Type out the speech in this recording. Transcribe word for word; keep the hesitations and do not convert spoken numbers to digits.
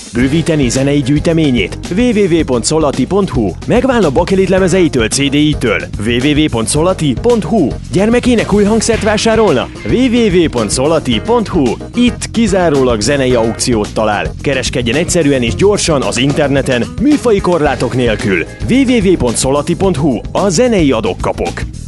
Bővíteni zenei gyűjteményét? double-u double-u double-u pont szolati pont hu. Megválna Bakelit lemezeitől, cé dé-itől? double-u double-u double-u pont szolati pont hu. Gyermekének új hangszert vásárolna? double-u double-u double-u pont szolati pont hu. Itt kizárólag zenei aukciót talál. Kereskedjen egyszerűen és gyorsan az interneten, műfaji korlátok nélkül. double-u double-u double-u pont szolati pont hu. A zenei adok-kapok.